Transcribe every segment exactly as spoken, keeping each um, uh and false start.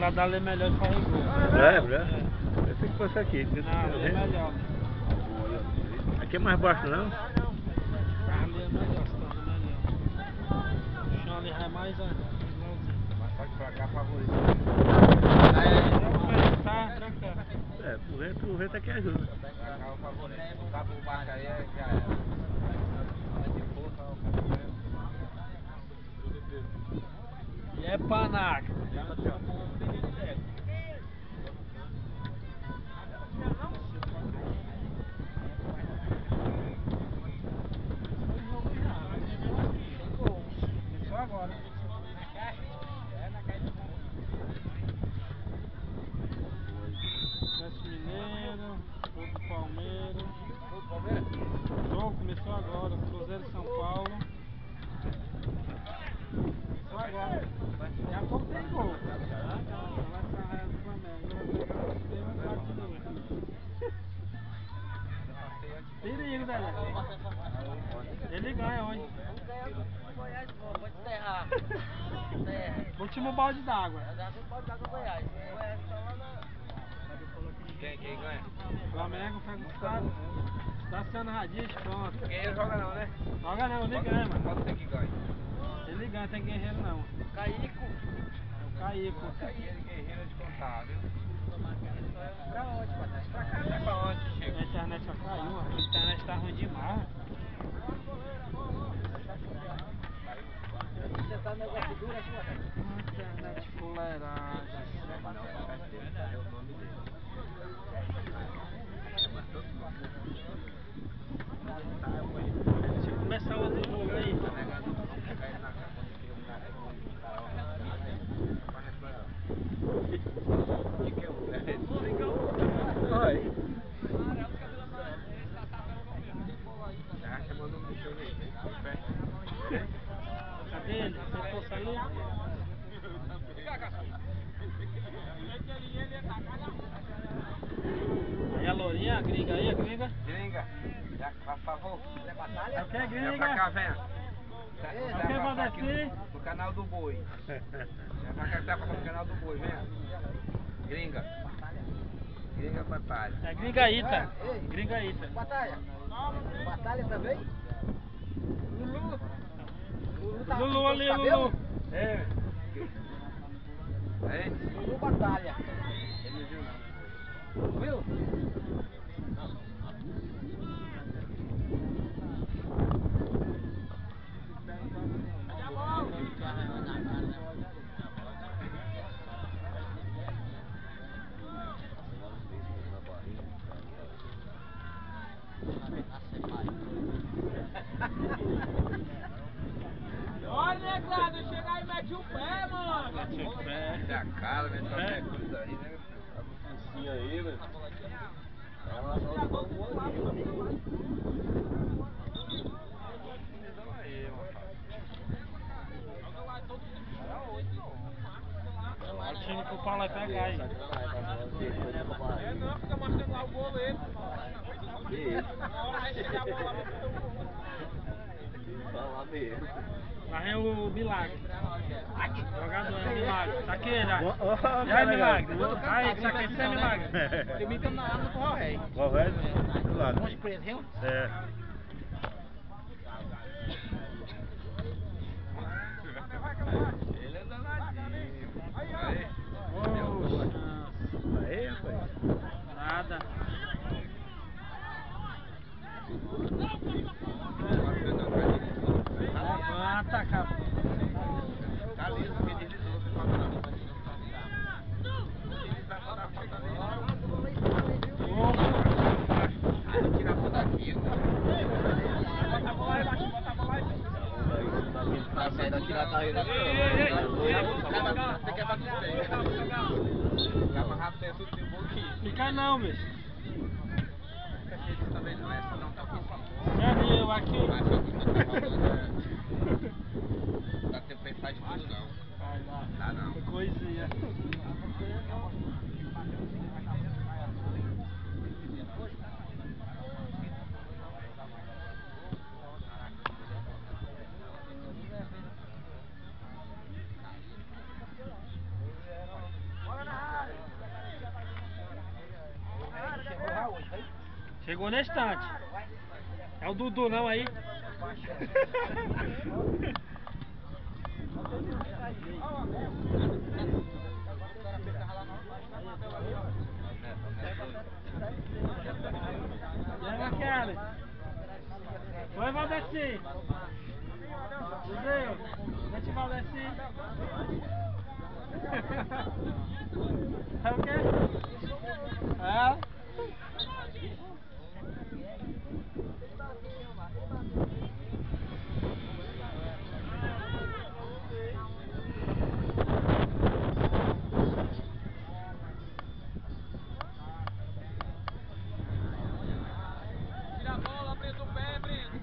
pra dar é melhor de fazer gol. É, é. Eu tenho que passar aqui. Não, é melhor. Aqui é mais baixo, não? Ali é melhor, se torna melhor. O chão ali é mais... Mas só que pra cá favorito. Tá, tranquilo. É, o vento, o vento aqui ajuda. Pra cá o favorito. Botar por baixo aí já era. De força, o cara. E é panaca. Começou agora. Atlético Mineiro, jogo do Palmeiras. Jogo do Palmeiras? O jogo começou agora, Cruzeiro e São Paulo. Começou agora. Daqui a pouco tem gol. Vai sair do Flamengo. Tem um quarto de dois. Perigo, Dedé. Ele ganha hoje. Vou te enterrar. Último balde d'água. Quem, quem ganha? Flamengo pega os caras. Daciano Radich, pronto. Guerreiro joga não, né? Joga não, ele ganha, mano. Pode ser que ganhe. Ele ganha, tem guerreiro não. Caico. É o Caico. Guerreiro, guerreiro de contar, viu? Pra onde, papai? Pra cá, não é pra onde, A Chico? internet já caiu, mano. A internet tá ruim demais. Você tá no negócio duro, acho que Internet fuleiragem. Deixa eu começar outro jogo aí. Oi. Cadê ele? Você possa ali? Aí a lourinha, a gringa aí, a gringa. Gringa, já faz favor. é batalha. É o que, Vem pra cá, gringa? venha. É o que, Valdeci? No canal do Boi. Vem pra cá que tá no canal do Boi, venha. Gringa. Gringa batalha. É gringaíta. Gringaíta. Batalha. Batalha também? Lulu. Lulu tá Lulu ali, com Lulu. É. É? Lulu batalha. Ele viu não. Viu? Olha, Negrado, chega aí e mete o pé, mano. Mete o pé. Mete a cara, mete qualquer coisa aí, né? A bufuncinha aí, velho. Ela só dá um bolinho ali. Aí, Olha o time que o Paulo vai pegar aí. é, não, fica mostrando lá o goleiro. Falar mesmo. Lá vem o Milagre. Jogador é o Milagre. Tá aqui já. Ó, ó, E aí, legal. Milagre? Aí, que tá aqui, você é Milagre. Eu me na água com o rei. Qual é? Do lado. Vamos preso, viu? É. Ele é danadinho. Aí. Poxa. Aí, rapaz. Nada. Levanta, cara. Tá liso, porque deslizou, você pode não. Deslizar agora, chega ali. Aí tira a foto daqui, bota a bola aí embaixo, bota a bola aí embaixo. Tá saindo aqui na carreira. Você quer bater os pés? Dá mais rápido, é tudo de boa aqui. Fica não, bicho. Esse também não é, essa não tá aqui. Cadê eu aqui? Mas eu que você tá falando, é... Não dá tempo pra pensar de tudo, não. Vai lá. Dá não. Coisinha. Chegou na estante. É o Dudu não aí? Leva aquela. Oi, Valdeci. José, deixa o Valdeci. É o quê? É? Tira a bola, Breno, o pé, Breno.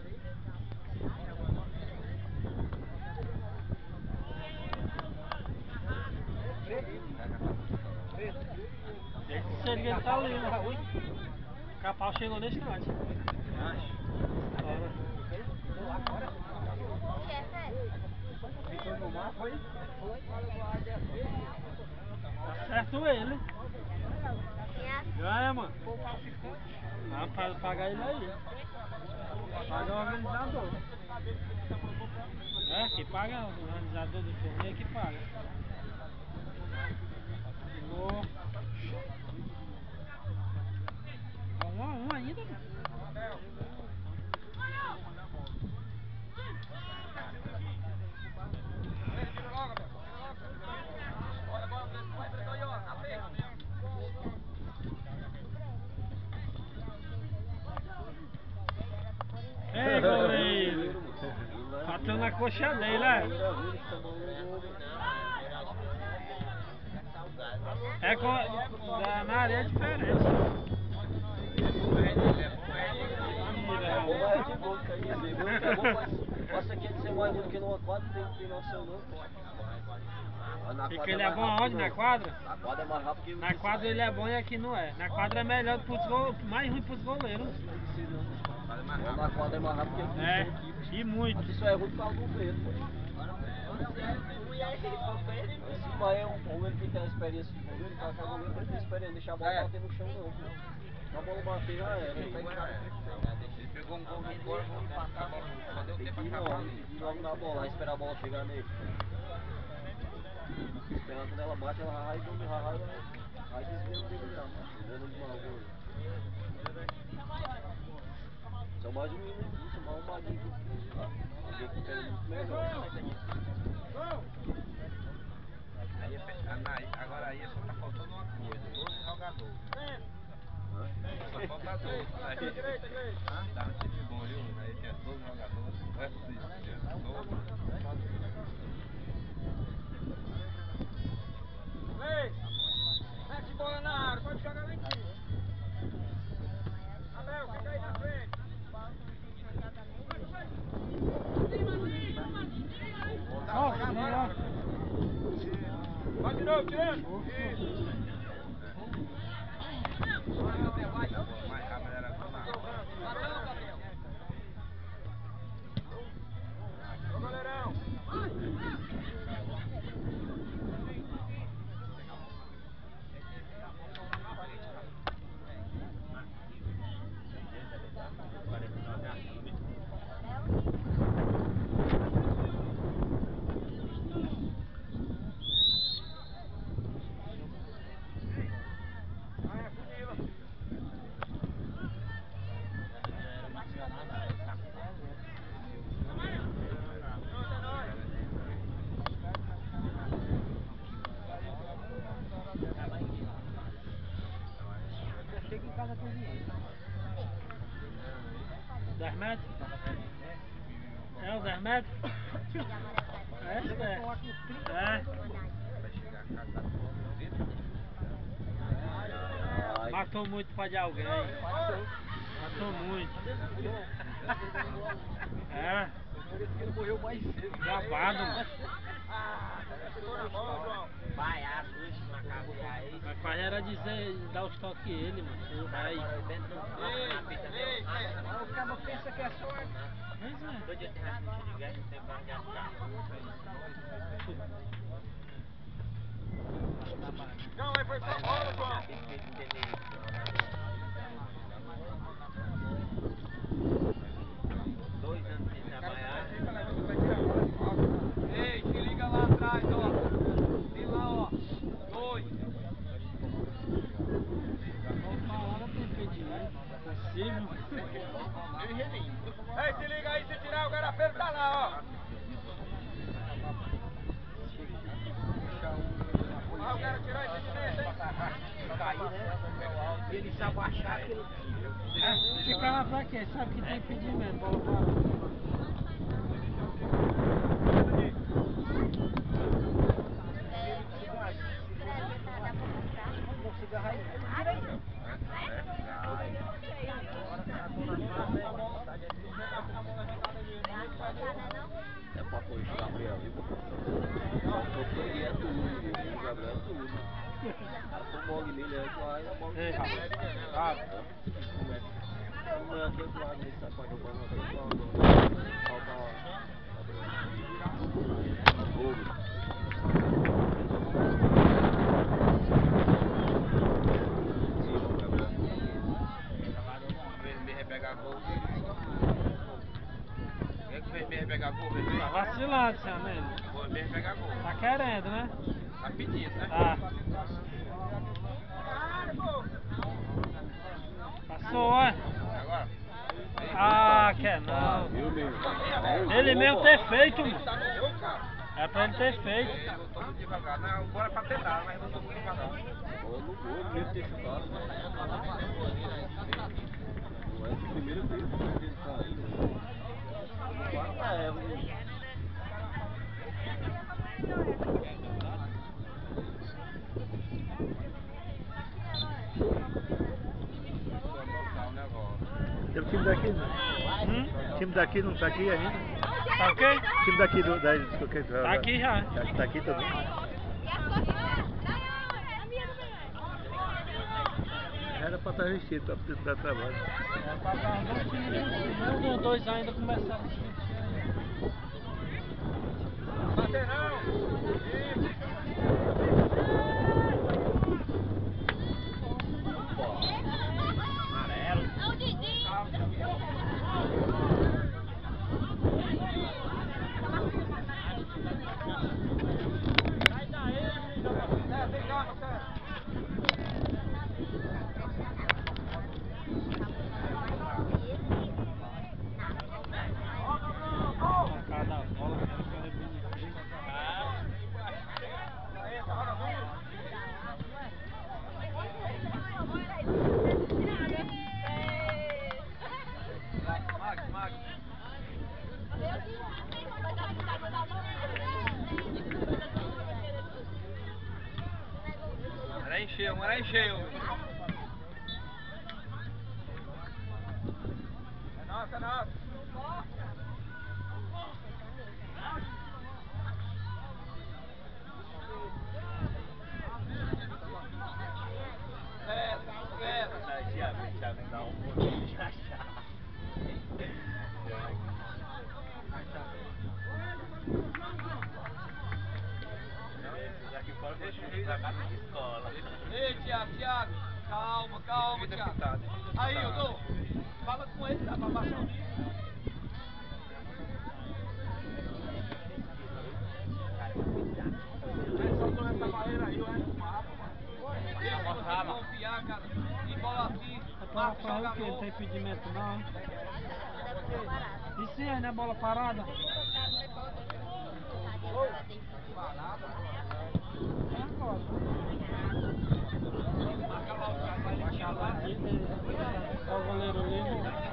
Esse ele tá ali, né? O Capau chegou nesse instante. Bora. Tá certo ele. Já é, mano. Ah, pra pagar ele aí. Paga o organizador. É, que paga o organizador do torneio que paga. Ficou um a um ainda, mano. Ei, goleiro! Bateu na coxa dele, né? É com, da, na área é diferente. Passa aqui de ser mais ruim que numa quadra, tem que ter noção não. Porque ele é bom aonde? Na quadra? Na quadra é mais rápido que Na quadra ele é bom e aqui não é. Na quadra é melhor pros goleiros, mais ruim pros goleiros. na quadra é mais rápido que aqui. É, e muito. Aqui só é ruim por causa do vento. Esse pai é um goleiro que tem a experiência de goleiro, o cara que é goleiro não tem experiência, deixar a bola É. bater no chão não. Se a bola bater já era. Ele pegou um gol no embora, vou empatar a bola. Só deu Tem tempo que ir pra logo, acabar tem ali. que ir logo na bola, vai esperar a bola chegar nele. Esperando quando ela bate, ela vai e domina, vai, vai, vai desviando dele já, desviando de mal gol. Só mais um menino aqui, só mais um maguinho aqui. Alguém que pega muito melhor. Aí, é- agora aí só tá faltando uma coisa, doze jogadores. Só falta doze. Aí, dá um time bom, viu? Aí tinha doze jogadores, não é possível. Tinha doze. Mete bola na área, pode jogar lá em cima. Abel, fica aí na frente. Ó, ó. Vai de novo, tirando. Mais rápido era com a Ô, goleirão. dez metros? É, os dez metros? É, é. É. Matou muito para de alguém. Matou muito. É. Ele morreu mais cedo. Gravado, mano. Vai, assuste na cabeça aí. Mas pai era dizer, dar os toques ele, mano. O rei. O cara pensa que é sorte. Pois é. Todo dia tem rastro de gás, não tem pra onde achar. Não, aí foi pra bola, João. Dois anos sem trabalhar. Ei, se liga lá atrás, ó. Tem lá, ó. Dois. Palavra tem impedimento. Possível. Ei, se liga aí, se tirar o garafeiro tá lá, ó. Ah, eu quero tirar esse impedimento, hein? Cair, né? E ele se abaixar, que ele É, fica lá pra quê? Sabe que tem impedimento, bola parada. é pra pôr o Gabriel ali, pô. Só que eu peguei é tudo, o Gabriel é tudo. O mole nele é claro, é mole. Ei, rápido. Não é aquele lado nesse sapato do banco, aquele lado. Falta fogo. Pegar gol, vermelho. Tá vacilando, seu amigo. O vermelho pegar gol. Tá querendo, né? Tá pedindo, né? Tá. Passou, ó. Agora. Ah, quer não. Eu mesmo. Ele mesmo ter feito, mano. Tá no jogo, cara. É pra ele ter feito. Ele voltou muito devagar. Não, bora pra tentar, mas voltou muito devagar. Bola no gol, ele mesmo ter chutado. Não é a primeira vez que ele tá aí. Quarta é, Tem o time daqui, né? Hum? O time daqui não tá aqui ainda? Tá ok? O time daqui do, da do que Tá aqui já. Tá, tá aqui também? Era pra estar vestido, pra tentar trabalho. É pra dar dois times. Um ou dois ainda começaram a discutir. Bater não. amarelo. É, tem calma, Sérgio. Cada bola que eu quero bonitinho. Max, Max. Era encheu, era encheu. É nossa, é nossa. É, é. Thiago, Thiago, dá um pouquinho de achar. Esses aqui fora deixa eu trabalho de escola. Ei, Thiago, Thiago. Calma, calma, Thiago. Aí, eu dou. Fala com ele, dá pra baixar o nível. Só com essa barreira aí, eu acho que mapa, mano. Deixa você confiar, cara. E bola assim, É pra marca o falar o quê? Não jogador. tem impedimento não. E se aí não é bola parada? É agora. Marca lá o cara, vai deixar lá. Só o goleiro livre.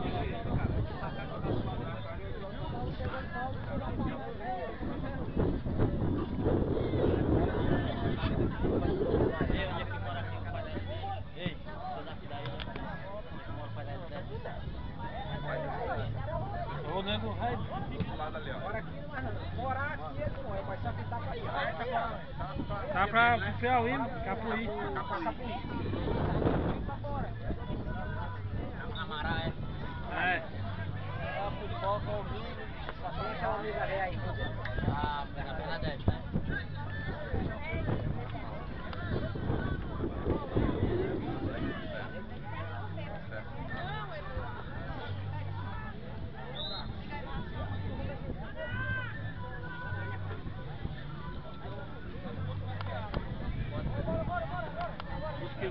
O nego vai. Do lado ali, ó. Morar aqui ele não é, mas só que tá pra ir. Tá pra pro Piauí, Capuí. Amará é. É. É futebol com o vinho. Só tem aquela amiga ré aí. Ah, pega a Bernadette, né? Certo.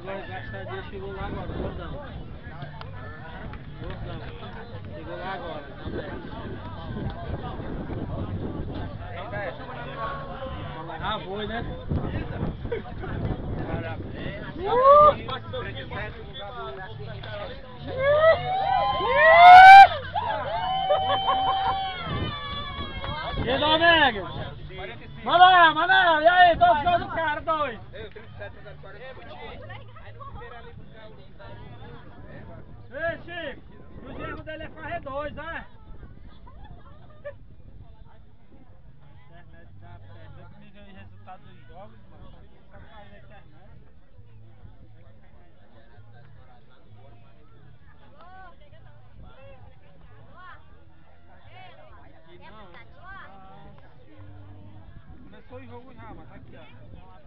Agora gastadinho chegou lá agora, gordão. Gordão. Chegou lá agora, também. Ah, foi, né? E aí, Domingo? Manda, manda, e aí, dois gols do cara, dois. Ei, Chico, o genro dele é fazer dois, né? A internet dá perto, eu comigo aí o resultado dos jogos, mano, só faz a internet. E não, começou o jogo já, mas tá aqui, ó.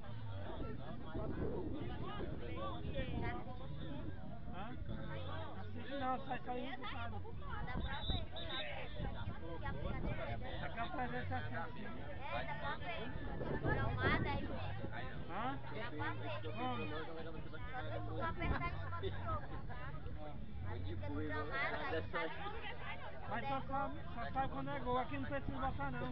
Hã? Assiste não, sai só isso, sabe? Aqui a presença é assim. Hã? Como? Mas só sabe, só sabe quando é gol, aqui não precisa botar não.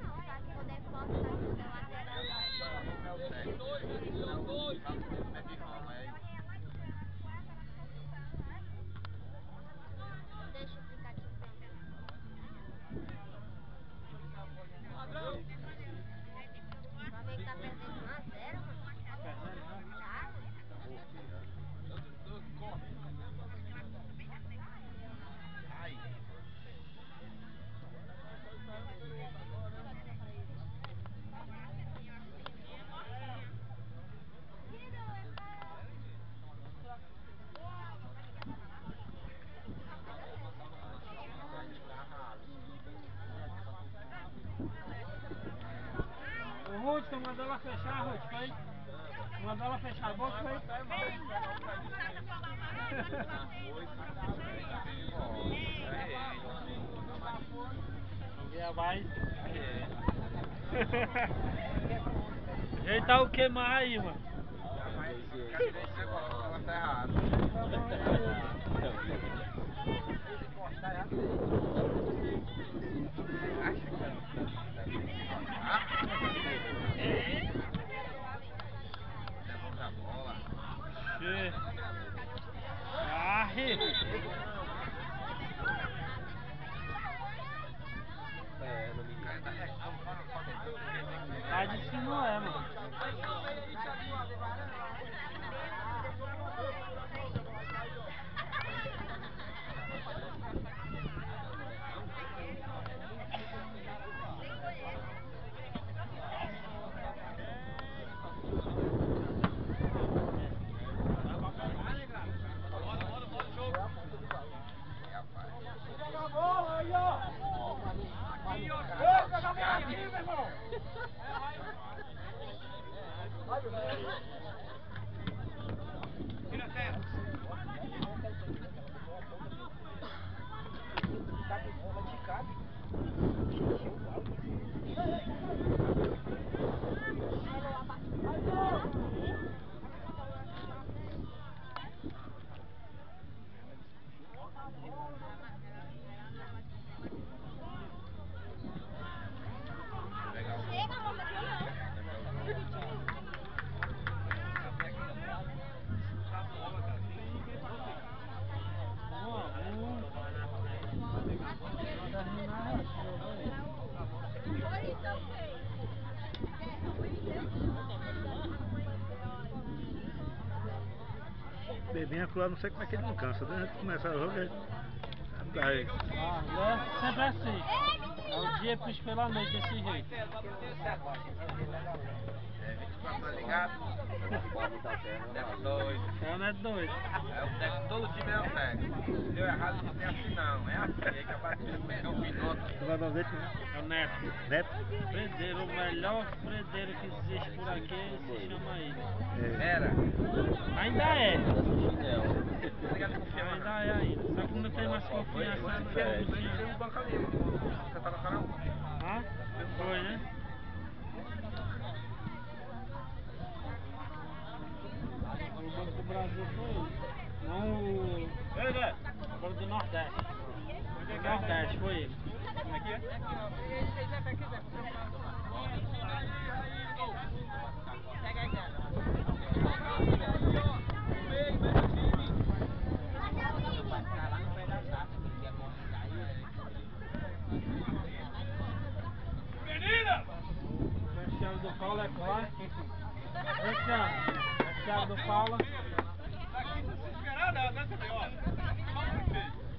O Ruth, tu mandou ela fechar, Ruth, foi? Mandou ela fechar a boca, foi? Já vai. Ajeitar o que mais aí, mano? Tá errado. Arre! É, não me engano. Tá disse que não é, mano. Bebinho lá, não sei como é que ele não cansa, né? Antes de começar o jogo, ele... Daí. Ah, né? Sempre assim. É o dia puxa pela noite desse jeito. É, vinte e quatro horas ligado. Deve doido. É o neto doido. É o técnico, todo time é o técnico. Deu errado, não tem assim não. É assim, é que a batida é o piloto. Tu vai dar um leite, né? É o neto. Neto? Fredeiro, o melhor fredeiro que existe por aqui se chama ele. É. Era. Ainda é. Obrigado por confiar, Ainda é ainda. Só que não tem mais confiança no Tem que tinha. um banco ali, você tá no canal? Hã? Foi, né? O Banco do Brasil. foi ele. Como é que é? Pega aí, cara. Menina! Cristiano do Paulo é claro. Cristiano. Cristiano do Paulo. Aqui não se esperar nada, né, T B? Ó, só um filho.